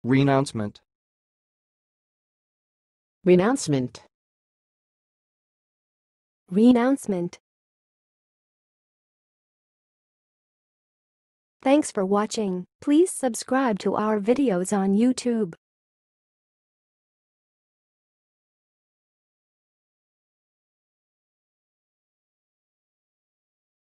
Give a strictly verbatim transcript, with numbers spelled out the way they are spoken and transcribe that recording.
renouncement, renouncement, renouncement. Thanks for watching. Please subscribe to our videos on YouTube.